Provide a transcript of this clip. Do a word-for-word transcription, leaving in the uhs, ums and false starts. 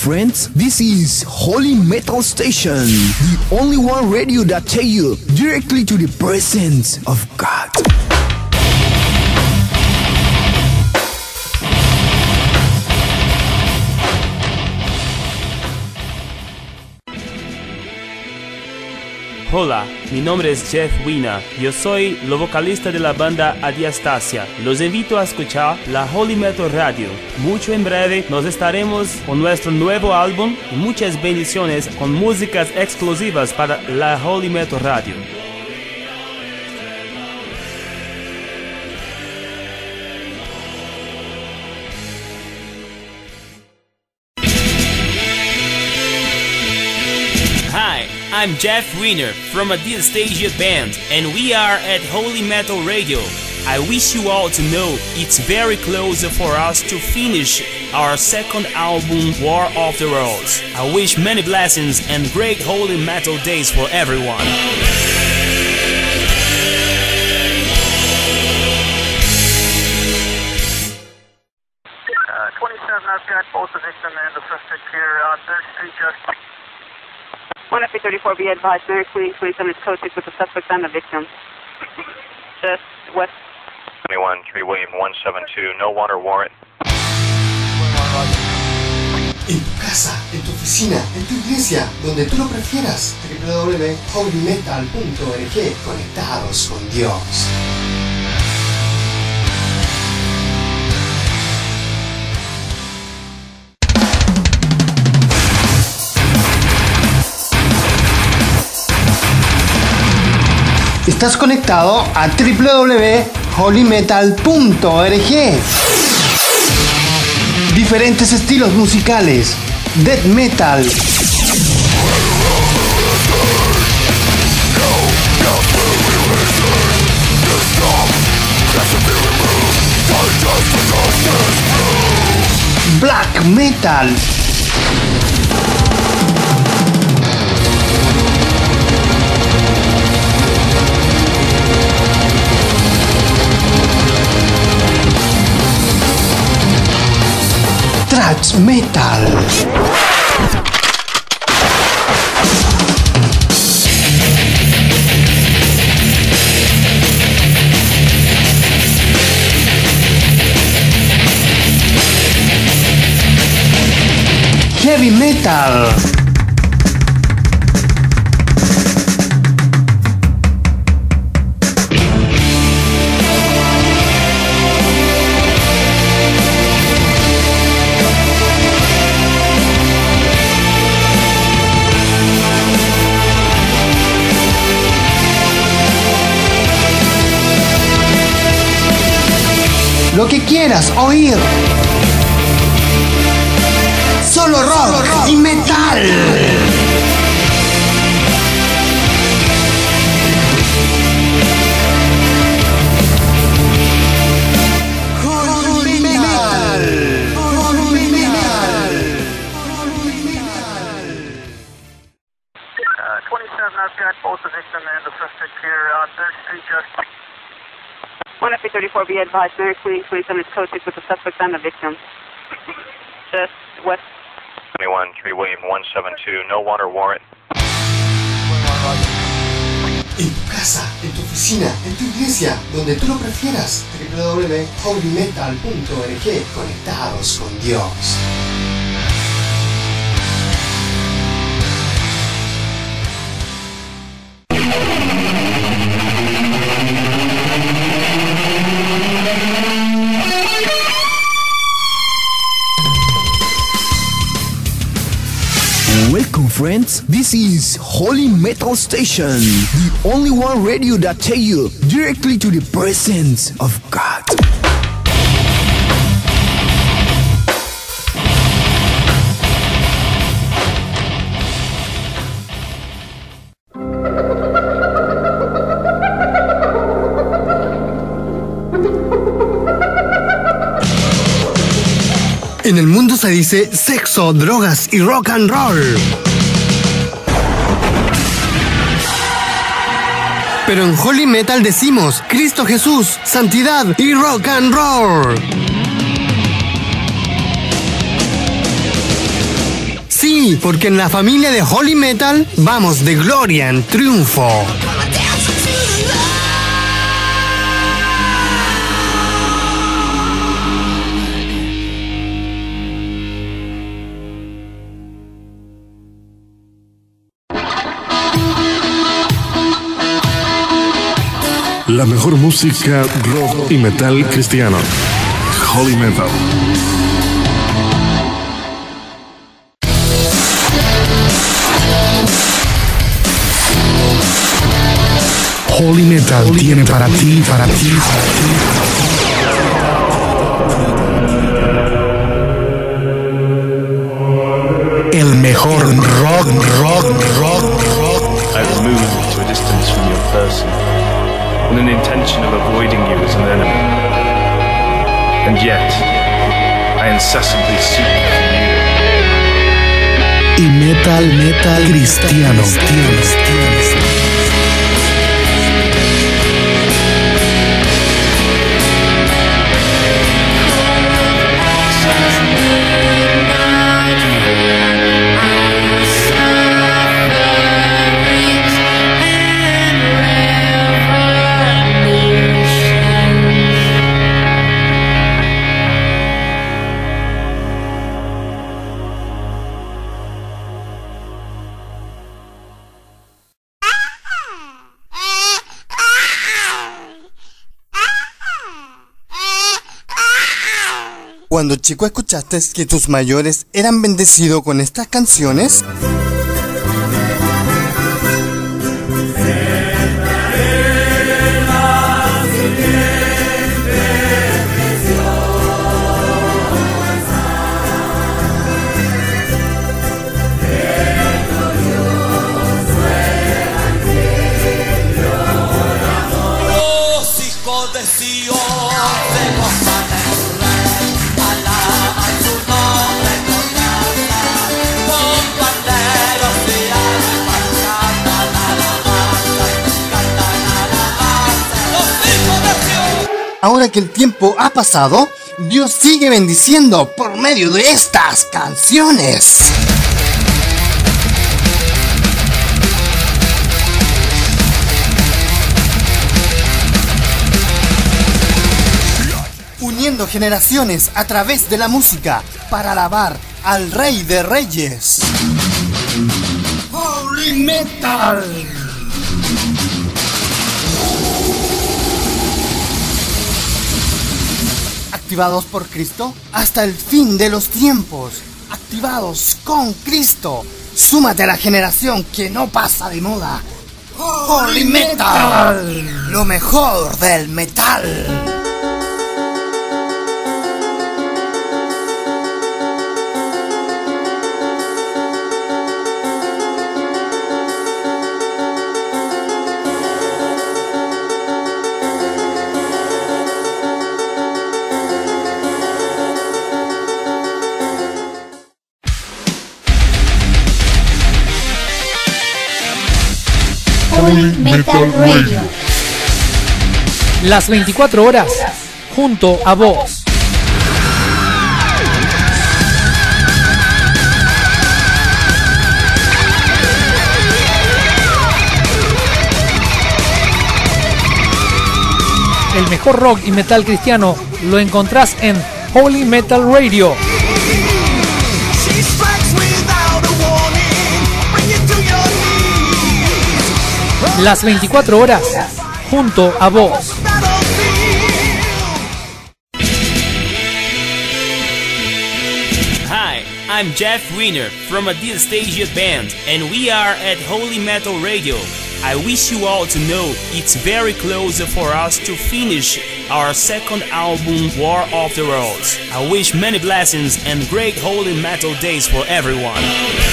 friends, this is Holy Metal Station, the only one radio that takes you directly to the presence of God. Hola, mi nombre es Jeff Wiener. Yo soy el vocalista de la banda Adiastasia. Los invito a escuchar la Holy Metal Radio. Mucho en breve nos estaremos con nuestro nuevo álbum y muchas bendiciones con músicas exclusivas para la Holy Metal Radio. Hi, I'm Jeff Wiener from Adiastasia Band, and we are at Holy Metal Radio. I wish you all to know it's very close for us to finish our second album, War of the Worlds. I wish many blessings and great Holy Metal days for everyone. Uh, twenty-seven, I've got both the victim and the suspect here on third Street, just... one F thirty-four, be advised, Mary Queen, twenty-seven is code six with the suspect and the victim. Just west. twenty-one, three William one seven two, no warrant or warrant. En tu casa, en tu oficina, en tu iglesia, donde tú lo prefieras. w w w punto holy metal punto org. Conectados con Dios. Estás conectado a w w w punto holy metal punto org. Diferentes estilos musicales: death metal, black metal, thrash metal, heavy metal, lo que quieras oír. Solo rock, Solo rock y metal. Holy metal. Holy metal. Holy metal. Uh, twenty-seven, I've got both the victim and the suspect here on third Street, just... one F thirty-four, be advised, Mary Queen, twenty-seven is code six with the suspect and the victim. Just west. twenty-one, three William one seven two, no warrant or warrant. En tu casa, en tu oficina, en tu iglesia, donde tú lo prefieras. w w w punto holy metal punto org. Conectados con Dios. Welcome, friends. This is Holy Metal Station, the only one radio that takes you directly to the presence of God. En el mundo se dice sexo, drogas y rock and roll. Pero en Holy Metal decimos Cristo Jesús, santidad y rock and roll. Sí, porque en la familia de Holy Metal vamos de gloria en triunfo. La mejor música rock y metal cristiano. Holy Metal. Holy Metal Holy tiene Metal. para ti, para ti, para ti. El mejor rock, rock, rock, rock. I was moved to a distance from your person, with an intention of avoiding you as an enemy. And yet, I incessantly seek for you. Y metal, metal cristiano, cristiano, cristiano. Cuando chico escuchaste que tus mayores eran bendecidos con estas canciones. Ahora que el tiempo ha pasado, Dios sigue bendiciendo por medio de estas canciones. Uniendo generaciones a través de la música para alabar al Rey de Reyes. Holy Metal. Activados por Cristo hasta el fin de los tiempos. Activados con Cristo. Súmate a la generación que no pasa de moda. Holy Metal. Lo mejor del metal. Holy Metal Radio. Las veinticuatro horas junto a vos. El mejor rock y metal cristiano lo encontrás en Holy Metal Radio. Las veinticuatro horas junto a vos. Hi, I'm Jeff Wiener from Anastasia Band, and we are at Holy Metal Radio. I wish you all to know it's very close for us to finish our second album, War of the Worlds. I wish many blessings and great holy metal days for everyone.